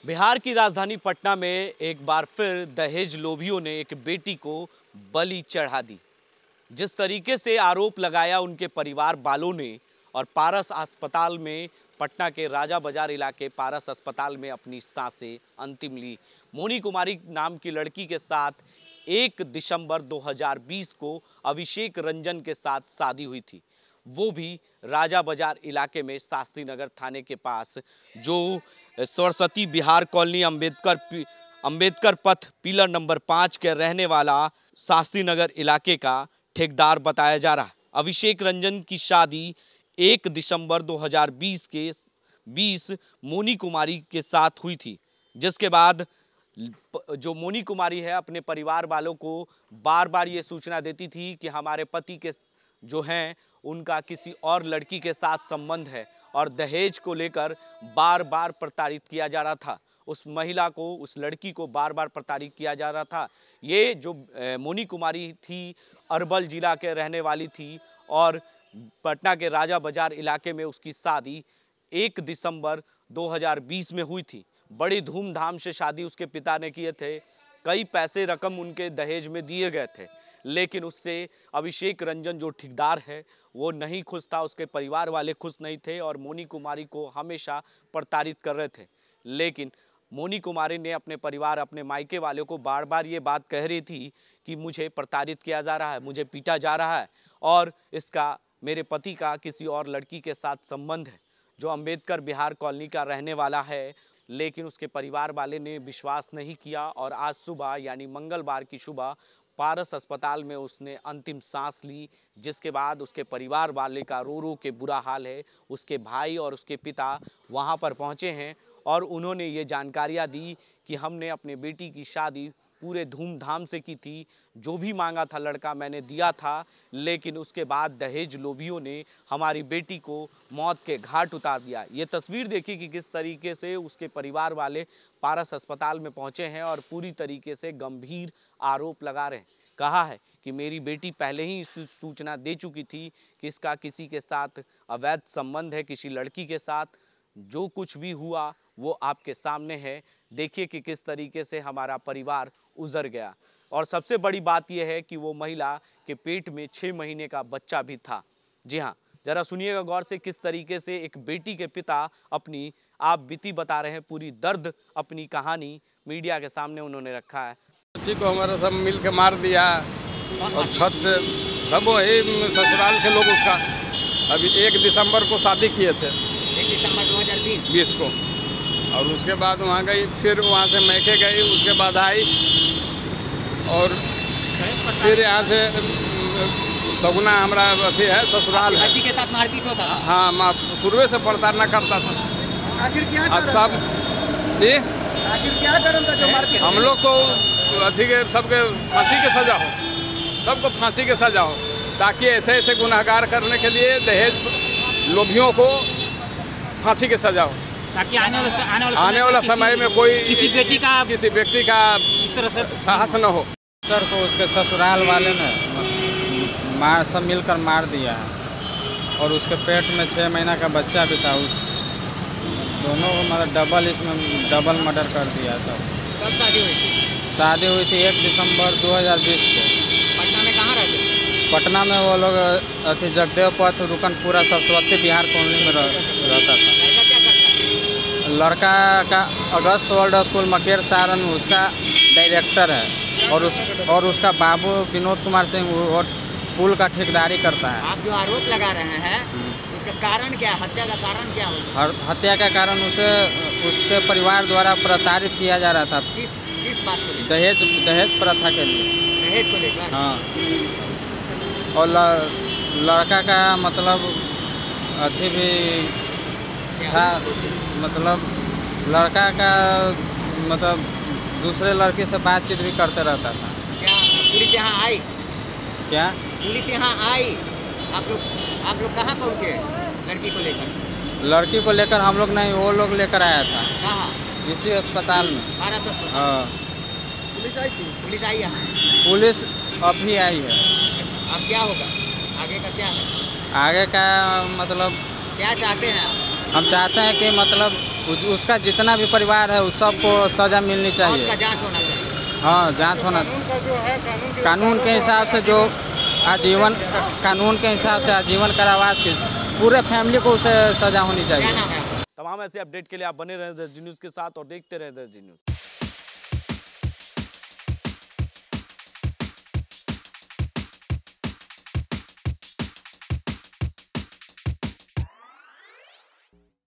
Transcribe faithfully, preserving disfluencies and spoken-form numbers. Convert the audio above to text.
बिहार की राजधानी पटना में एक बार फिर दहेज लोभियों ने एक बेटी को बलि चढ़ा दी। जिस तरीके से आरोप लगाया उनके परिवार वालों ने और पारस अस्पताल में, पटना के राजा बाजार इलाके पारस अस्पताल में अपनी सांसें अंतिम ली। मोनी कुमारी नाम की लड़की के साथ एक दिसंबर दो हज़ार बीस को अभिषेक रंजन के साथ शादी हुई थी, वो भी राजा बाजार इलाके में शास्त्री नगर थाने के पास, जो Saraswati Vihar colony Ambedkar Ambedkar Path pillar number पाँच के रहने वाला शास्त्री नगर इलाके का ठेकेदार बताया जा रहा है। अभिषेक रंजन की शादी एक दिसंबर दो हज़ार बीस के बीस मोनी कुमारी के साथ हुई थी, जिसके बाद जो मोनी कुमारी है अपने परिवार वालों को बार बार ये सूचना देती थी कि हमारे पति के जो हैं उनका किसी और लड़की के साथ संबंध है, और दहेज को लेकर बार बार प्रताड़ित किया जा रहा था। उस महिला को, उस लड़की को बार बार प्रताड़ित किया जा रहा था। ये जो मोनी कुमारी थी अरवल जिला के रहने वाली थी और पटना के राजा बाजार इलाके में उसकी शादी एक दिसंबर दो हज़ार बीस में हुई थी। बड़ी धूमधाम से शादी उसके पिता ने किए थे, कई पैसे रकम उनके दहेज में दिए गए थे, लेकिन उससे अभिषेक रंजन जो ठेकेदार है वो नहीं खुश था, उसके परिवार वाले खुश नहीं थे और मोनी कुमारी को हमेशा प्रताड़ित कर रहे थे। लेकिन मोनी कुमारी ने अपने परिवार, अपने मायके वालों को बार बार ये बात कह रही थी कि मुझे प्रताड़ित किया जा रहा है, मुझे पीटा जा रहा है और इसका, मेरे पति का किसी और लड़की के साथ संबंध है जो अंबेडकर बिहार कॉलोनी का रहने वाला है। लेकिन उसके परिवार वाले ने विश्वास नहीं किया और आज सुबह यानी मंगलवार की सुबह पारस अस्पताल में उसने अंतिम सांस ली, जिसके बाद उसके परिवार वाले का रो रो के बुरा हाल है। उसके भाई और उसके पिता वहां पर पहुंचे हैं और उन्होंने ये जानकारियां दी कि हमने अपने बेटी की शादी पूरे धूमधाम से की थी, जो भी मांगा था लड़का मैंने दिया था, लेकिन उसके बाद दहेज लोभियों ने हमारी बेटी को मौत के घाट उतार दिया। ये तस्वीर देखिए कि किस तरीके से उसके परिवार वाले पारस अस्पताल में पहुंचे हैं और पूरी तरीके से गंभीर आरोप लगा रहे हैं। कहा है कि मेरी बेटी पहले ही इस सूचना दे चुकी थी कि इसका किसी के साथ अवैध संबंध है, किसी लड़की के साथ। जो कुछ भी हुआ वो आपके सामने है। देखिए कि किस तरीके से हमारा परिवार उजड़ गया। और सबसे बड़ी बात यह है कि वो महिला के पेट में छः महीने का बच्चा भी था। जी हाँ, जरा सुनिएगा गौर से किस तरीके से एक बेटी के पिता अपनी आप बीती बता रहे हैं, पूरी दर्द अपनी कहानी मीडिया के सामने उन्होंने रखा है। बच्ची को हमारा सब मिल के मार दिया और छत से सब वही ससुराल के लोग उसका अभी एक दिसंबर को शादी किए थे, एक दिसंबर दो हज़ार बीस को, और उसके बाद वहाँ गई, फिर वहाँ से मैके गई, उसके बाद आई और फिर यहाँ से सगुना हमारा अथी है ससुराल है। बच्ची के साथ मारपीट होता था? हाँ, माँ शुरू से प्रताड़ना करता था। आखिर क्या अब सब जी आखिर क्या कारण था जो मारपीट? हम लोग को अथी के सबके फांसी की सजा हो, सबको फांसी की सजा हो, ताकि ऐसे ऐसे गुनहगार करने के लिए दहेज लोभियों को फांसी की सजा हो, ताकि आने वाला आने वाला आने वाला समय में कोई किसी बेटी का किसी व्यक्ति का इस तरह से साहस न हो। सर को उसके ससुराल वाले ने मार सब मिलकर मार दिया है और उसके पेट में छः महीना का बच्चा भी था। उस दोनों को मतलब डबल इसमें डबल मर्डर कर दिया सब। कब शादी हुई थी? शादी हुई थी एक दिसंबर दो हज़ार बीस को। पटना में कहाँ रहते? पटना में वो लोग अथी जगदेव पथ रुकनपुरा सरस्वती बिहार कॉलोनी में रह, रहता था। लड़का क्या करता है? लड़का का August world school Maker Saran उसका डायरेक्टर है और उस और उसका बाबू विनोद कुमार सिंह वो पुल का ठेकेदारी करता है। आप जो आरोप लगा रहे हैं उसका कारण क्या, हत्या का कारण क्या होगा? हत्या का कारण उसे उसके परिवार द्वारा प्रताड़ित किया जा रहा था। किस किस बात को लेकर? दहेज दहेज प्रथा के लिए। दहेज को लेकर? हाँ, और ल, लड़का का मतलब अथी भी था, मतलब लड़का का मतलब दूसरे लड़के से बातचीत भी करते रहता था। क्या पुलिस यहाँ आई? क्या पुलिस यहाँ आई? आप लोग आप लोग कहाँ पहुँचे लड़की को लेकर? लड़की को लेकर हम लोग नहीं, वो लोग लेकर आया था। कहाँ? इसी अस्पताल में। पारस अस्पताल? हाँ, पुलिस आई थी? पुलिस आई यहाँ? पुलिस अभी आई है। अब क्या होगा, आगे का क्या है? आगे का मतलब क्या चाहते हैं आप? हम चाहते हैं कि मतलब उस, उसका जितना भी परिवार है उस सबको सज़ा मिलनी चाहिए। उसका जांच होना चाहिए। हाँ, जांच होना। कानून के हिसाब से जो आजीवन कानून के हिसाब से आजीवन कारावास की पूरे फैमिली को उसे सज़ा होनी चाहिए। क्या नाम है आपका? तमाम ऐसे अपडेट के लिए आप बने रहें दस जी न्यूज़ के साथ और देखते रहें दस जी न्यूज़।